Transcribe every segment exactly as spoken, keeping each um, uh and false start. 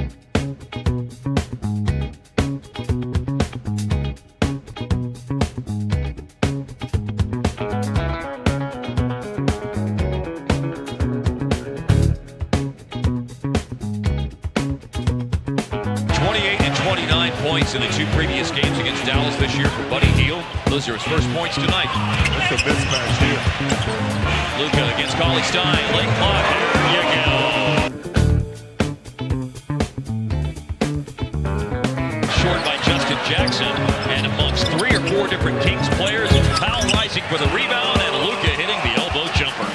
twenty-eight and twenty-nine points in the two previous games against Dallas this year for Buddy Hield. Those are his first points tonight. That's a mismatch here. Luka against Cauley Stein. Late clock. There you go. Short by Justin Jackson. And amongst three or four different Kings players, Powell rising for the rebound and Luka hitting the elbow jumper.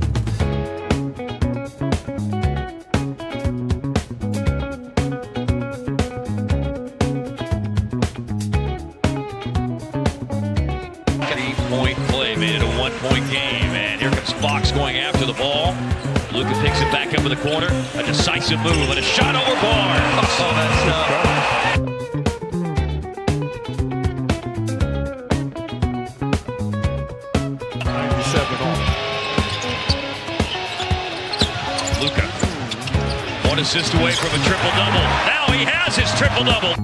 Point play made it a one-point game, and here comes Fox going after the ball. Luka picks it back up in the corner. A decisive move and a shot over bar. Oh, that's uh... ninety-seven on. Luka, one assist away from a triple-double. Now he has his triple-double.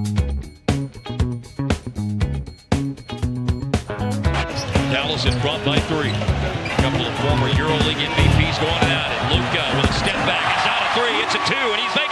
Dallas in front by three. A couple of former EuroLeague M V Ps going at it. Luka with a step back. It's out a three. It's a two, and he's back.